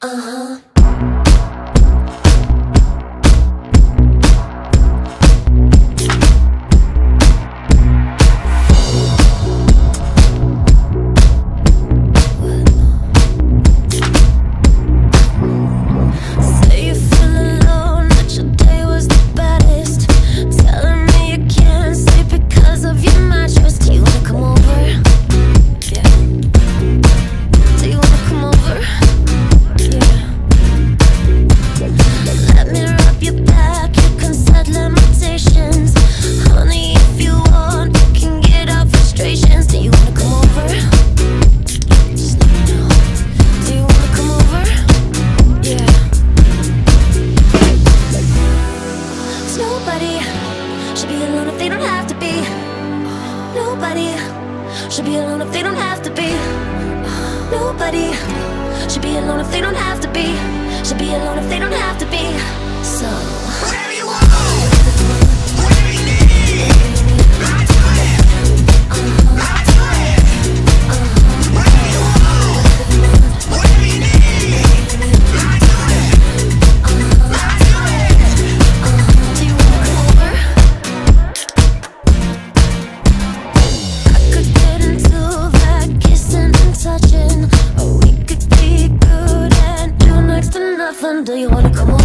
Uh-huh. Say you feel alone, that your day was the baddest. Telling me you can't sleep because of your mattress. Do you wanna come over? Yeah. Do you wanna come over? Yeah. Let me rub your back, you can set limitations. Honey, if you want, you can get out frustrations. Do you wanna come over? Just let me know. Do you wanna come over? Yeah. Nobody should be alone if they don't have to be. Nobody should be alone if they don't have to be. Nobody should be alone if they don't have to be. Should be alone if they don't have to be. So whatever you want, whatever you need, I do it. I do it. Whatever you want, whatever you need, I do it. I do it. Do you wanna come over? I could get into that kissing and touching, or we could be good and do next to nothing. Do you wanna come over?